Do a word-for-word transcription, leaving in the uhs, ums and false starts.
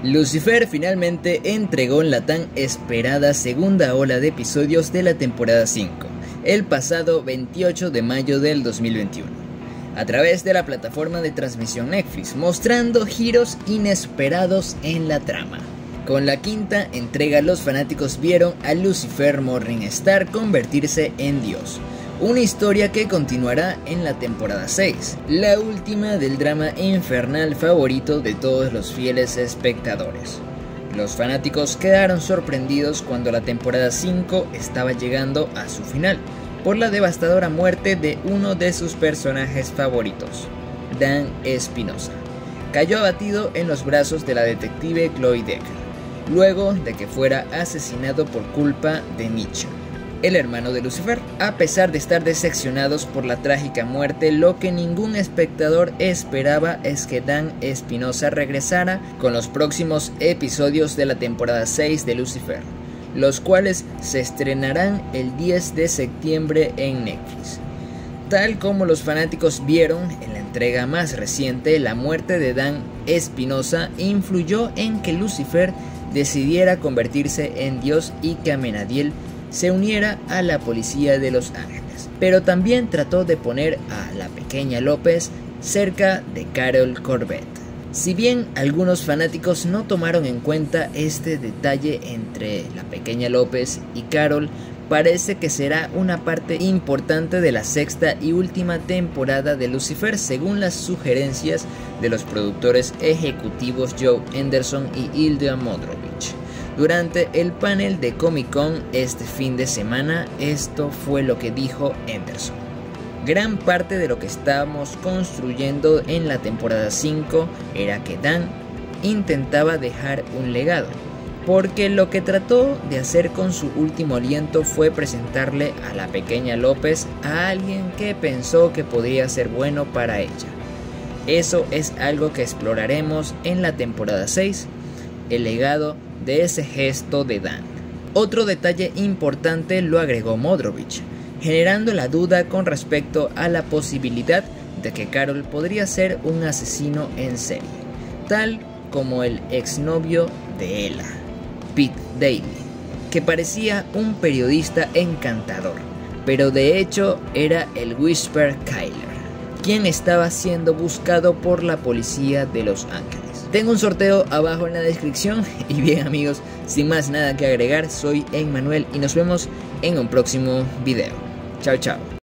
Lucifer finalmente entregó la tan esperada segunda ola de episodios de la temporada cinco, el pasado veintiocho de mayo del dos mil veintiuno, a través de la plataforma de transmisión Netflix, mostrando giros inesperados en la trama. Con la quinta entrega, los fanáticos vieron a Lucifer Morningstar convertirse en Dios, una historia que continuará en la temporada seis, la última del drama infernal favorito de todos los fieles espectadores. Los fanáticos quedaron sorprendidos cuando la temporada cinco estaba llegando a su final, por la devastadora muerte de uno de sus personajes favoritos, Dan Espinosa. Cayó abatido en los brazos de la detective Chloe Decker, luego de que fuera asesinado por culpa de Mitchell, el hermano de Lucifer. A pesar de estar decepcionados por la trágica muerte, lo que ningún espectador esperaba es que Dan Espinosa regresara con los próximos episodios de la temporada seis de Lucifer, los cuales se estrenarán el diez de septiembre en Netflix. Tal como los fanáticos vieron en la entrega más reciente, la muerte de Dan Espinosa influyó en que Lucifer decidiera convertirse en Dios y que Amenadiel se uniera a la policía de Los Ángeles, pero también trató de poner a la pequeña López cerca de Carol Corbett. Si bien algunos fanáticos no tomaron en cuenta este detalle entre la pequeña López y Carol, parece que será una parte importante de la sexta y última temporada de Lucifer, según las sugerencias de los productores ejecutivos Joe Henderson y Ilya Modrovich. Durante el panel de Comic Con este fin de semana, esto fue lo que dijo Henderson: gran parte de lo que estábamos construyendo en la temporada cinco era que Dan intentaba dejar un legado, porque lo que trató de hacer con su último aliento fue presentarle a la pequeña López a alguien que pensó que podría ser bueno para ella. Eso es algo que exploraremos en la temporada seis, el legado de ese gesto de Dan. Otro detalle importante lo agregó Modrovich, generando la duda con respecto a la posibilidad de que Carol podría ser un asesino en serie, tal como el exnovio de Ella, Pete Daly, que parecía un periodista encantador, pero de hecho era el Whisper Kyler, quien estaba siendo buscado por la policía de Los Ángeles. Tengo un sorteo abajo en la descripción. Y bien amigos, sin más nada que agregar, soy Emmanuel y nos vemos en un próximo video. Chao chao.